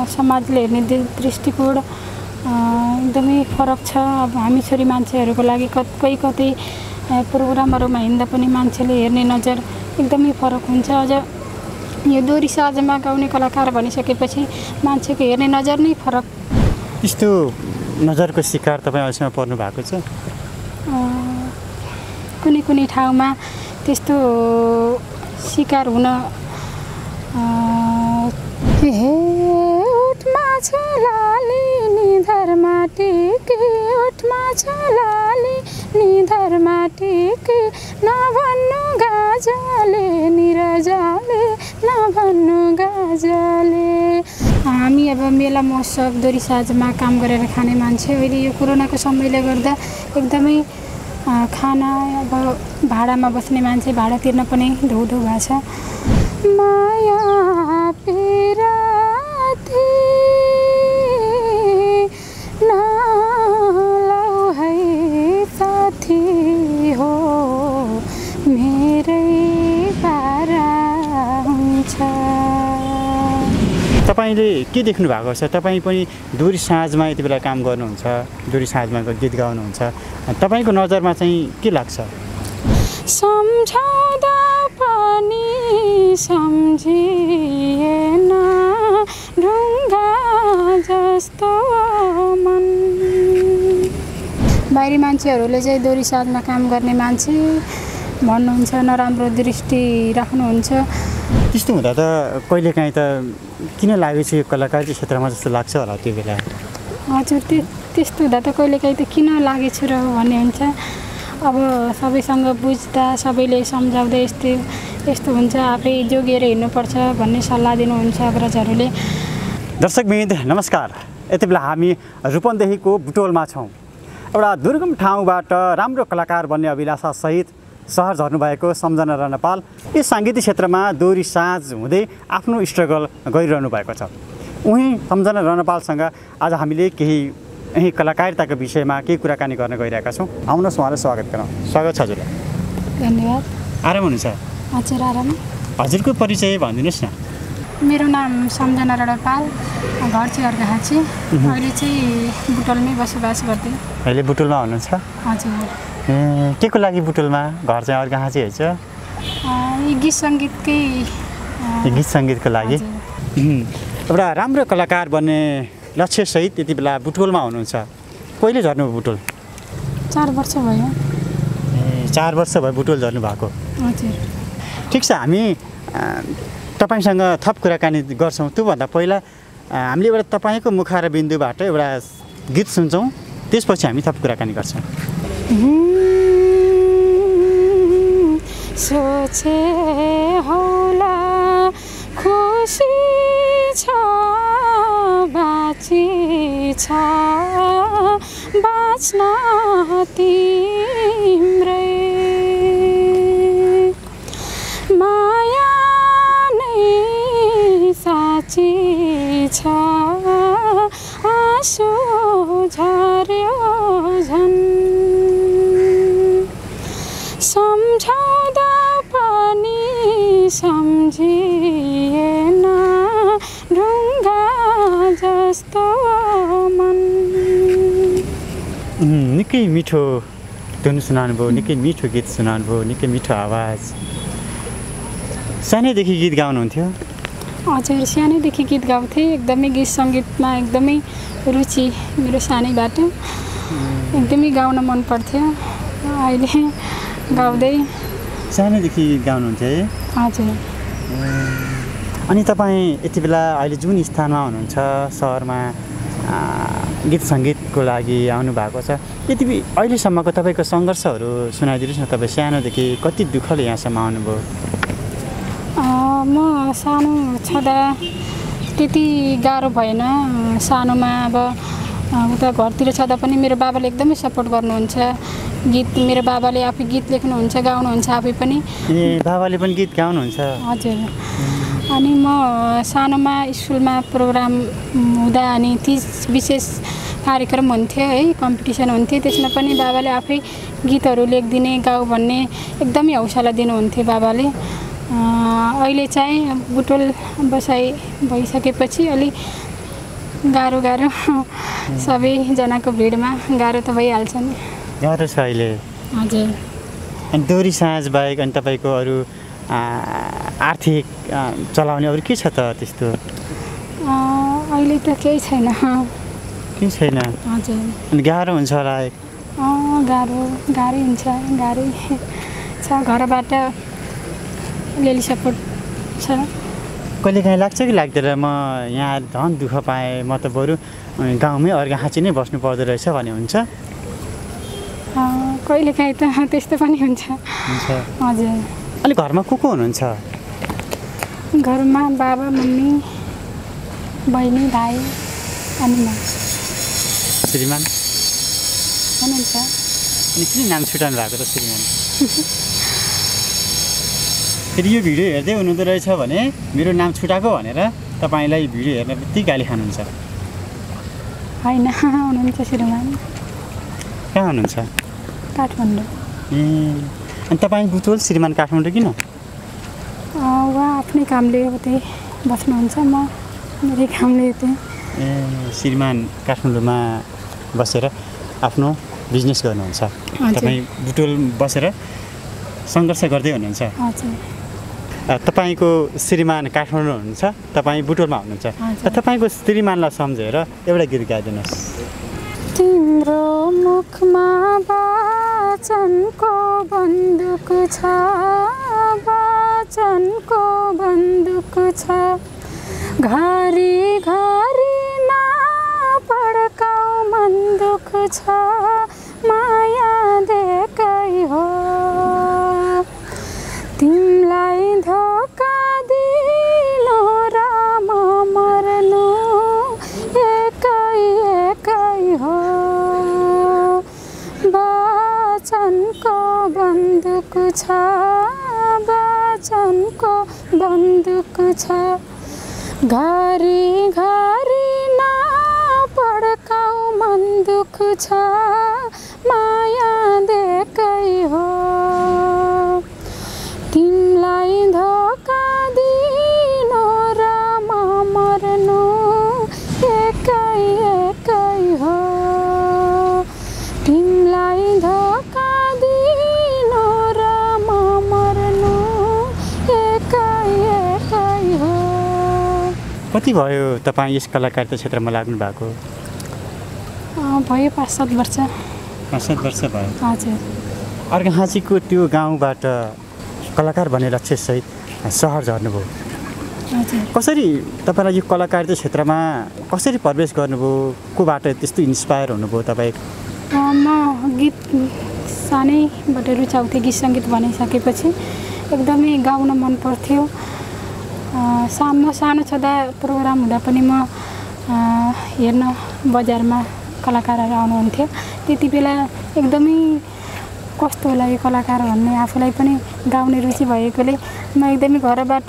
समाजले हेर्ने दृष्टिकोण एकदमै फरक छ। अब हामी छोरी मान्छेहरूको लागि कतै प्रोग्रामहरूमा हिँड्दा पनि मान्छेले हेर्ने नजर एकदमै फरक हुन्छ। अझ यो दोहोरी साँझमा गाउने कलाकार भनिसकेपछि मान्छेको हेर्ने नजर नै फरक। यस्तो नजरको शिकार तपाईँ अहिलेसम्म पर्नु भएको छ? कुनै ठाउँमा त्यस्तो शिकार हुन उठमा छलाली निधरमा टेके उठमा छलाली निधरमा टेके नभन्नु गाजले निरजाले नभन्नु गाजले। हामी अब मेला महोत्सव दोहोरी साँझमा काम गरेर खाने मान्छे, अहिले यो कोरोनाको समयले गर्दा एकदमै खाना अब भाडामा बस्ने मान्छे भाडा तिर्न पनि धौधौ भएको छ। माया पिराती नलाउ है साथी हो मेरै पारा हुन्छ। तपाईँले के देख्नु भएको छ? तपाईँ पनि दोहोरी साँझमा यति बेला काम गर्नुहुन्छ, दोहोरी साँझमा गीत गाउनुहुन्छ, तपाईँको नजरमा चाहिँ के लाग्छ? सम्झाउँदा पनि सम्झिएन ढुङ्गा जस्तो मन। बाहिरी मान्छेहरूले चाहिँ दोहोरी साँझमा काम गर्ने मान्छे भन्नुहुन्छ, नराम्रो दृष्टि राख्नुहुन्छ। त्यस्तो हुँदा त कहिलेकाहीँ त किन लागेको छ यो कलाकारी क्षेत्रमा जस्तो लाग्छ होला त्यो बेला? हजुर, त्यस्तो हुँदा त कहिलेकाहीँ त किन लागेछु र भन्ने हुन्छ। अब सबैसँग बुझ्दा सबैले सम्झाउँदा यस्तो हुन्छ, आफै जोगिएर हिँड्नुपर्छ भन्ने सल्लाह दिनुहुन्छ अग्रजहरूले। दर्शकवृन्द नमस्कार, यति बेला हामी रूपन्देहीको बुटोलमा छौँ। एउटा दुर्गम ठाउँबाट राम्रो कलाकार बन्ने अभिलाषासहित सहर झर्नुभएको सम्झना रनपाल यस साङ्गीतिक क्षेत्रमा दोहोरी साँझ हुँदै आफ्नो स्ट्रगल गरिरहनु भएको छ। उही सम्झना रनपालसँग आज हामीले केही यही कलाकारिताको विषयमा केही कुराकानी गर्न गइरहेका छौँ। आउनुहोस् उहाँलाई स्वागत गरौँ। स्वागत छ हजुरलाई। धन्यवाद। आराम हुनुहुन्छ? हजुर आराम। हजुरको परिचय भनिदिनुहोस् न। मेरो नाम सम्झना रनपाल, घर चाहिँ अर्घाहाँची, अहिले चाहिँ बुटोलमै बसोबास गर्दै। अहिले बुटोलमा हुनुहुन्छ? हजुर। के को लागि बुटोलमा? घर चाहिँ अर्घाहाँची है? गीत सङ्गीतकै। गीत सङ्गीतको लागि। एउटा राम्रो कलाकार बन्ने लक्ष्यसहित यति बेला बुटोलमा हुनुहुन्छ। कहिले झर्नु बुटोल? 4 वर्ष भयो। 4 वर्ष भयो बुटोल झर्नु भएको? हजुर। ठिक छ, हामी तपाईँसँग थप कुराकानी गर्छौँ। त्योभन्दा पहिला हामीले एउटा तपाईँको मुखा र बिन्दुबाट एउटा गीत सुन्छौँ, त्यसपछि हामी थप कुराकानी गर्छौँ। सोचे होला खुसी छ बाँची छ बाँच्न तिम्रै माया नै साँची छ आँसु झर्यो झन् सम्झाउँदा पनि सम्झिएन ढुङ्गा जस्तो मन। निकै मिठो धुन सुनाउनु भयो, निकै मिठो गीत सुनाउनु भयो, निकै मिठो आवाज। सानैदेखि गीत गाउनुहुन्थ्यो? हजुर, सानैदेखि गीत गाउँथेँ। एकदमै गीत सङ्गीतमा एकदमै रुचि मेरो सानैबाट। एकदमै गाउन मन पर्थ्यो। अहिले गाउँदै। सानैदेखि गीत गाउनुहुन्थ्यो है? हजुर। अनि तपाईँ यति बेला अहिले जुन स्थानमा हुनुहुन्छ सहरमा गीत सङ्गीतको लागि आउनुभएको छ, यति अहिलेसम्मको तपाईँको सङ्घर्षहरू सुनाइदिनुहोस् न। तपाईँ सानोदेखि कति दुःखले यहाँसम्म आउनुभयो? म सानो छँदा त्यति गाह्रो भएन। सानोमा अब उता घरतिर छँदा पनि मेरो बाबाले एकदमै सपोर्ट गर्नुहुन्छ। गीत मेरो बाबाले आफै गीत लेख्नुहुन्छ, गाउनुहुन्छ आफै पनि। ए, बाबाले पनि गीत गाउनुहुन्छ? हजुर। अनि म सानोमा स्कुलमा प्रोग्राम हुँदा अनि तीज विशेष कार्यक्रम हुन्थ्यो है, कम्पिटिसन हुन्थ्यो, त्यसमा पनि बाबाले आफै गीतहरू लेखिदिने गाऊ भन्ने एकदमै हौसला दिनुहुन्थ्यो बाबाले। अहिले चाहिँ बुटोल बसाइ भइसकेपछि अलि गाह्रो गाह्रो सबैजनाको भिडमा गाह्रो त भइहाल्छ नि। गाह्रो छ अहिले। हजुर। अनि दोहोरी साँझ बाहेक अनि तपाईँको अरू आर्थिक चलाउने अरू के छ त त्यस्तो? अहिले त केही छैन। केही छैन? हजुर। अनि गाह्रो हुन्छ होला? गाह्रै हुन्छ, गाह्रै छ। घरबाट अलिअलि सपोर्ट छ। कहिलेकाहीँ लाग्छ कि लाग्दैन म यहाँ धन दुःख पाएँ, म त बरु गाउँमै अर्घाखाँची नै बस्नु पर्दो रहेछ भन्ने हुन्छ? कहिलेकाहीँ त त्यस्तो पनि हुन्छ। हजुर। अनि घरमा को हुनुहुन्छ? घरमा बाबा, मम्मी, बहिनी, भाइ अनि म। श्रीमान हुनुहुन्छ। अनि किन नाम छुटाउनु भएको त श्रीमान? फेरि यो भिडियो हेर्दै हुनुहुँदो रहेछ भने मेरो नाम छुटाएको भनेर तपाईँलाई भिडियो हेर्न बित्तिकै गाली खानुहुन्छ? होइन, हुनुहुन्छ श्रीमान। कहाँ हुनुहुन्छ? काठमाडौँ। अनि तपाईँ बुटोल, श्रीमान काठमाडौँ किन? उहाँ आफ्नै कामले उतै बस्नुहुन्छ, म मेरै कामले उतै। श्रीमान काठमाडौँमा बसेर आफ्नो बिजनेस गर्नुहुन्छ, तपाईँ बुटोल बसेर सङ्घर्ष गर्दै हुनुहुन्छ। हजुर। तपाईँको श्रीमान काठमाडौँ हुनुहुन्छ, तपाईँ बुटोलमा हुनुहुन्छ। तपाईँको श्रीमानलाई सम्झेर एउटा गीत गाइदिनुहोस्। तिम्रो मुखमा वचनको बन्दुक छ, वचनको बन्दुक छ, घरी घरीमा पड्काउ बन्दुक छ, माया देकै हो, तिमीलाई धोका दिनु र म मर्नु एकै एकै हो, वचनको बन्दुक छ, वचनको बन्दुक छ, घरी घरी न पड्काउ बन्दुक छ, माया देकै हो, तिमीलाई धोका दिनु र म मर्नु एकै एकै हो, तिमीलाई धोका दिनु र म मर्नु एकै एकै हो। कति भयो तपाईँ यस कलाकारिता क्षेत्रमा लाग्नु भएको? भयो 5-7 वर्ष। 5-7 वर्ष भयो। हजुर। अर्घाखाँचीको त्यो गाउँबाट कलाकार भन्ने लक्ष्यसहित सहर झर्नुभयो। हजुर। कसरी तपाईँलाई यो कलाकारिता क्षेत्रमा कसरी प्रवेश गर्नुभयो? कोबाट त्यस्तो इन्सपायर हुनुभयो तपाईँ? म गीत सानैबाट रुचाउँथेँ, गीत सङ्गीत बनाइसकेपछि एकदमै गाउन मन पर्थ्यो। सानो छँदा प्रोग्राम हुँदा पनि म हेर्न बजारमा कलाकारहरू आउनुहुन्थ्यो। त्यति बेला एकदमै कस्तो होला यो कलाकार भन्ने आफूलाई पनि गाउने रुचि भएकोले म एकदमै घरबाट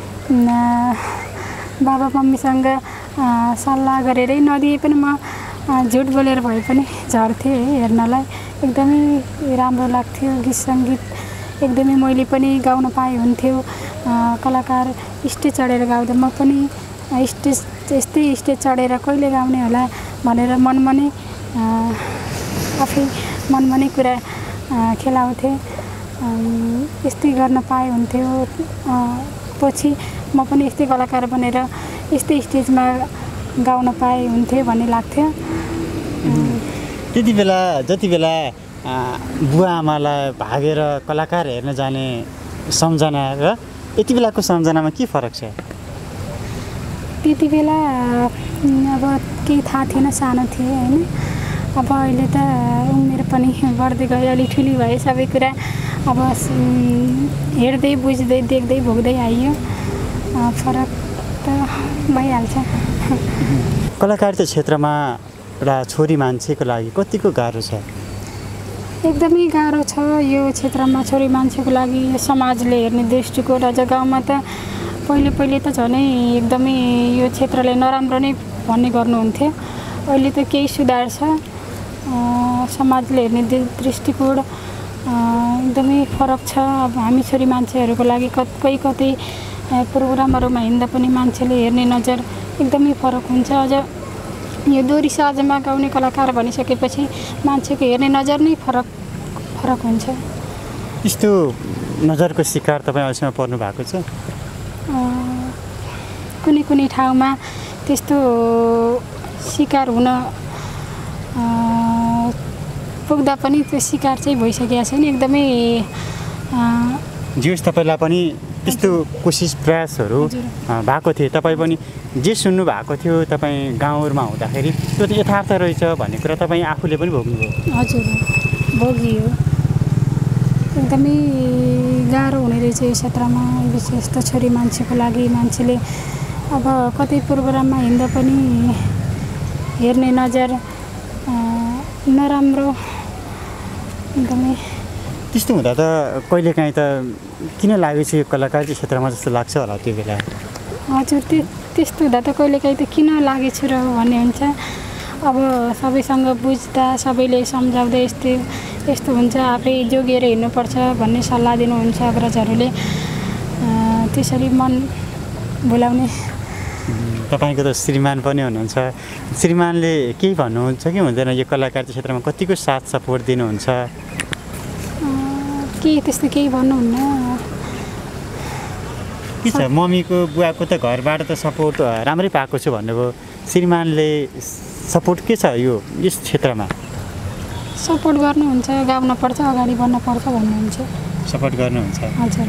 बाबा मम्मीसँग सल्लाह गरेरै नदिए पनि म झुट बोलेर भए पनि झर्थेँ हेर्नलाई। एकदमै राम्रो लाग्थ्यो गीत सङ्गीत, एकदमै मैले पनि गाउन पाएँ हुन्थ्यो। कलाकार स्टेज चढेर गाउँदा म पनि यस्तै स्टेज चढेर कहिले गाउने होला भनेर मनमा नै आफै मनमा नै कुरा खेलाउँथेँ। यस्तै गर्न पाए हुन्थ्यो, पछि म पनि यस्तै कलाकार बनेर यस्तै स्टेजमा गाउन पाए हुन्थ्यो भन्ने लाग्थ्यो। त्यति बेला जति बेला बुवा आमालाई भागेर कलाकार हेर्न जाने सम्झना र यति बेलाको सम्झनामा के फरक छ? त्यति बेला अब केही थाहा थिएन, सानो थिएँ होइन। अब अहिले त उमेर पनि बढ्दै गयो, अलिक ठुली भए, सबै कुरा अब हेर्दै बुझ्दै देख्दै भोग्दै आइयो, फरक त भइहाल्छ। कलाकारिता क्षेत्रमा एउटा छोरी मान्छेको लागि कतिको गाह्रो छ? एकदमै गाह्रो छ यो क्षेत्रमा छोरी मान्छेको लागि। समाजले हेर्ने दृष्टिकोण अझ गाउँमा त पहिले त झनै एकदमै यो क्षेत्रलाई नराम्रो नै भन्ने गर्नुहुन्थ्यो। अहिले त केही सुधार छ। समाजले हेर्ने दृष्टिकोण एकदमै फरक छ। अब हामी छोरी मान्छेहरूको लागि कतै प्रोग्रामहरूमा हिँड्दा पनि मान्छेले हेर्ने नजर एकदमै फरक हुन्छ। अझ यो दोहोरी साजमा गाउने कलाकार भनिसकेपछि मान्छेको हेर्ने नजर नै फरक हुन्छ। यस्तो नजरको शिकार तपाईँ अहिलेसम्म पर्नु भएको छ? कुनै ठाउँमा त्यस्तो शिकार हुन पुग्दा पनि त्यो शिकार चाहिँ भइसकेको छैन। एकदमै जियोस् तपाईँलाई पनि त्यस्तो कोसिस प्रयासहरू भएको थियो, तपाईँ पनि जे सुन्नु भएको थियो तपाईँ गाउँमा हुँदाखेरि त्यो त यथार्थ रहेछ भन्ने कुरा तपाईँ आफूले पनि भोग्नुभयो? हजुर भोगियो। एकदमै गाह्रो हुने रहेछ यो क्षेत्रमा, विशेष त छोरी मान्छेको लागि। मान्छेले अब कतै प्रोग्राममा हिँड्दा पनि हेर्ने नजर नराम्रो एकदमै। त्यस्तो हुँदा त कहिलेकाहीँ त किन लागेछ यो कलाकार क्षेत्रमा जस्तो लाग्छ होला त्यो बेला? हजुर त्यस्तो हुँदा त कहिलेकाहीँ त किन लागेछु र भन्ने हुन्छ। अब सबैसँग बुझ्दा सबैले सम्झाउँदा यस्तो हुन्छ, आफै जोगिएर हिँड्नुपर्छ भन्ने सल्लाह दिनुहुन्छ अग्रजहरूले। त्यसरी मन भुलाउने। तपाईँको त श्रीमान पनि हुनुहुन्छ, श्रीमानले केही भन्नुहुन्छ कि हुँदैन यो कलाकार क्षेत्रमा कतिको साथ सपोर्ट दिनुहुन्छ? त्यस्तो केही भन्नुहुन्न। के छ मम्मीको बुवाको त घरबाट त सपोर्ट राम्रै पाएको छु भन्नुभयो, श्रीमानले सपोर्ट के छ यस क्षेत्रमा? सपोर्ट गर्नुहुन्छ, गाउनुपर्छ, अगाडि बढ्नुपर्छ भन्नुहुन्छ। सपोर्ट गर्नुहुन्छ? हजुर।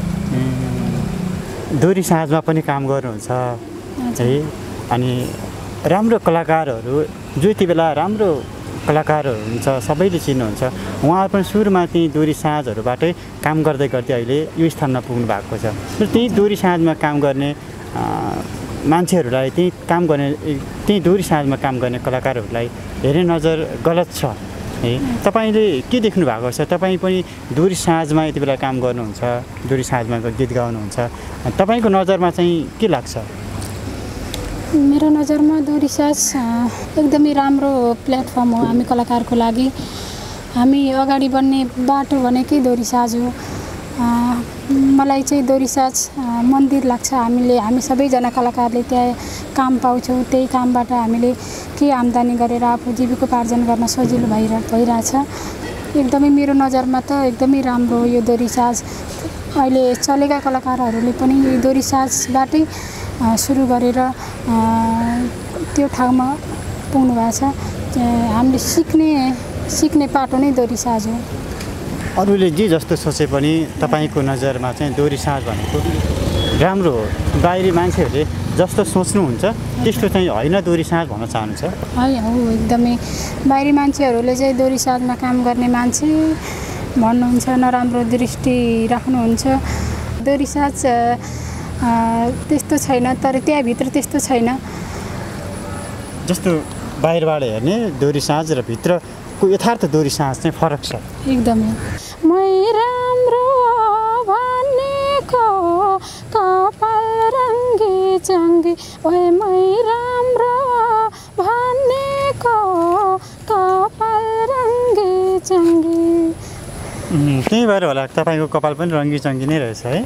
दोहोरी साँझमा पनि काम गर्नुहुन्छ है, अनि राम्रो कलाकारहरू जो यति बेला राम्रो कलाकारहरू हुन्छ सबैले चिन्नुहुन्छ, उहाँहरू पनि सुरुमा त्यही दोहोरी साँझहरूबाटै काम गर्दै गर्दै अहिले यो स्थानमा पुग्नु भएको छ। त्यही दोहोरी साँझमा काम गर्ने मान्छेहरूलाई, त्यही दोहोरी साँझमा काम गर्ने कलाकारहरूलाई हेर्ने नजर गलत छ है। तपाईँले के देख्नु भएको छ? तपाईँ पनि दोहोरी साँझमा यति बेला काम गर्नुहुन्छ, दोहोरी साँझमा गीत गाउनुहुन्छ, तपाईँको नजरमा चाहिँ के लाग्छ? मेरो नजरमा दोहोरी साँझ एकदमै राम्रो प्लेटफर्म हो हामी कलाकारको लागि। हामी अगाडि बढ्ने बाटो भनेकै दोहोरी साँझ हो। मलाई चाहिँ दोहोरी साँझ मन्दिर लाग्छ। हामी सबैजना कलाकारले त्यहाँ काम पाउँछौँ, त्यही कामबाट हामीले केही आम्दानी गरेर आफू जीविकोपार्जन गर्न सजिलो भइरहेछ। एकदमै मेरो नजरमा त एकदमै राम्रो हो यो दोहोरी साँझ। अहिले चलेका कलाकारहरूले पनि यो दोहोरी साँझबाटै सुरु गरेर त्यो ठाउँमा पुग्नु भएको छ। हामीले सिक्ने पाटो नै दोहोरी साँझ हो। अरूले जे जस्तो सोचे पनि तपाईँको नजरमा चाहिँ दोहोरी साँझ भनेको राम्रो हो। बाहिरी मान्छेहरूले जस्तो सोच्नुहुन्छ त्यस्तो चाहिँ होइन दोहोरी साँझ भन्न चाहनुहुन्छ? हो एकदमै। बाहिरी मान्छेहरूले चाहिँ दोहोरी साँझमा काम गर्ने मान्छे भन्नुहुन्छ, नराम्रो दृष्टि राख्नुहुन्छ। दोहोरी साँझ त्यस्तो छैन, तर त्यहाँभित्र त्यस्तो छैन जस्तो बाहिरबाट हेर्ने दोहोरी साँझ र भित्रको यथार्थ दोहोरी साँझ चाहिँ फरक छ एकदमै। मै राम्रो भनेको कपाल रङ्गी चङ्गी, ओए मै राम्रो भनेको कपाल रङ्गी चङ्गी। त्यही भएर होला तपाईँको कपाल पनि रङ्गी चङ्गी नै रहेछ है?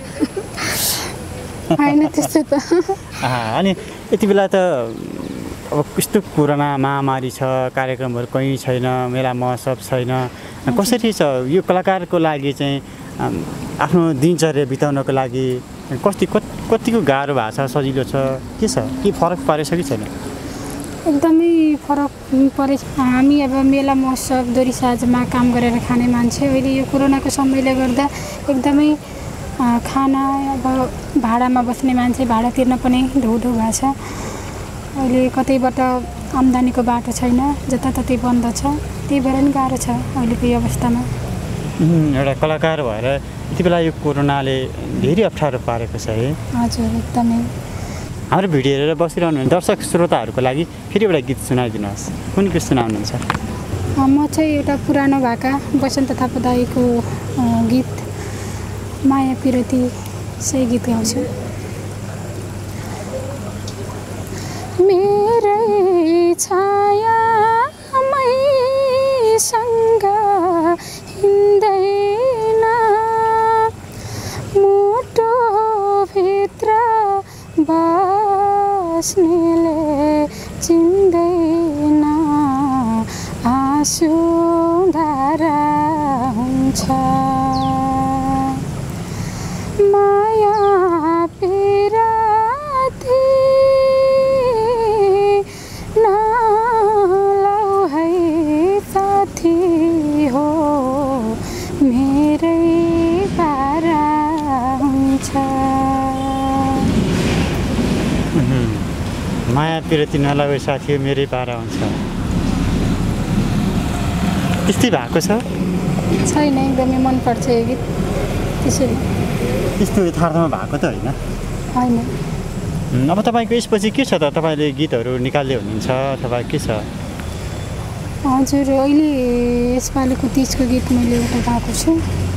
होइन त्यस्तो त। अनि यति बेला त अब कस्तो कोरोना महामारी छ, कार्यक्रमहरू कहीँ छैन, मेला महोत्सव छैन, कसरी छ यो कलाकारको लागि चाहिँ आफ्नो दिनचर्या बिताउनको लागि कतिको गाह्रो भएको छ, सजिलो छ, के छ, के फरक परेछ कि छैन? एकदमै फरक परेछ। हामी अब मेला महोत्सव दोहोरी साँझमा काम गरेर खाने मान्छे, अहिले यो कोरोनाको समयले गर्दा एकदमै खाना, अब भाडामा बस्ने मान्छे भाडा तिर्न पनि ढौढौ भएको छ। अहिले कतैबाट आम्दानीको बाटो छैन, जताततै बन्द छ, त्यही भएर नि गाह्रो छ अहिलेको यो अवस्थामा। एउटा कलाकार भएर यति बेला यो कोरोनाले धेरै अप्ठ्यारो पारेको छ है? हजुर एकदमै। हाम्रो भिडियो हेरेर बसिरहनु दर्शक श्रोताहरूको लागि फेरि एउटा गीत सुनाइदिनुहोस्। कुन गीत सुनाउनुहुन्छ? म चाहिँ एउटा पुरानो भएका बसन्त थापा दाइको गीत माया पिरती सही गीत गाउँछु। मेरै छाया मैसँग हिँड्दैन, मुटो भित्र बस्नेले चिन्दैन। बिरती नलागे साथी हो मेरै पारा हुन्छ त्यस्तै भएको छ छैन एकदमै मनपर्छ यो गीत त्यसरी त्यस्तो यथार्थमा भएको त होइन होइन अब तपाईँको यसपछि के छ त तपाईँले गीतहरू निकाल्दै हुनुहुन्छ अथवा के छ हजुर अहिले यसपालिको 30 को गीत मैले एउटा गाएको छु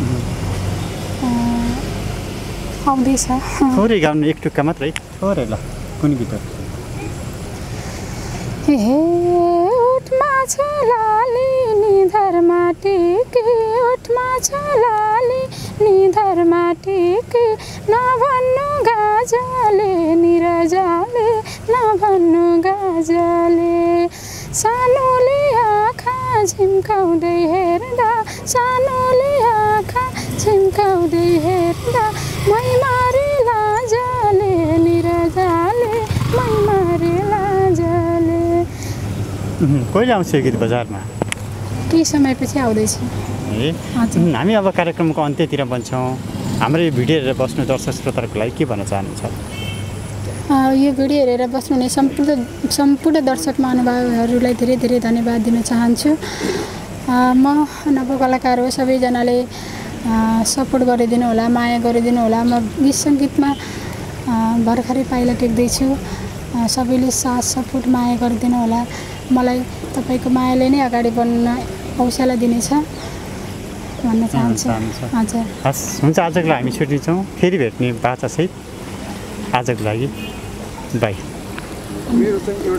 आउँदैछ थोरै गाउनु एक टुक्का मात्रै थोरै ल कुन गीतहरू हे उठमा छ लाली निधरमा टेके उठमा छ लाली निधरमा टेके नभन्नु गाजले निरजाले नभन्नु गाजले सानोले आँखा झिम्काउँदै हेर्दा सानोले आँखा झिम्काउँदै हेर्दा मै मारे लाजले निरजाले मै मारे लाजले कहिले आउँछ यो गीत बजारमा केही समयपछि आउँदैछ ए हामी अब कार्यक्रमको अन्त्यतिर बन्छौँ हाम्रो यो भिडियो हेरेर बस्नु दर्शक श्रोताहरूको लागि के भन्न चाहनुहुन्छ यो भिडियो हेरेर बस्नुहुने सम्पूर्ण दर्शक महानुभावहरूलाई धेरै धेरै धन्यवाद दिन चाहन्छु म नवकलाकार हो सबैजनाले सपोर्ट गरिदिनु होला माया गरिदिनु होला म गीत सङ्गीतमा भर्खरै पाइला टेक्दैछु सबैले साथ सपोर्ट माया गरिदिनु होला मलाई तपाईँको मायाले नै अगाडि बढ्न हौसला दिनेछ भन्न चाहन्छु हजुर हस् हुन्छ आजको लागि हामी छुट्टिन्छौँ फेरि भेट्ने बाचासहित आजको लागि बाई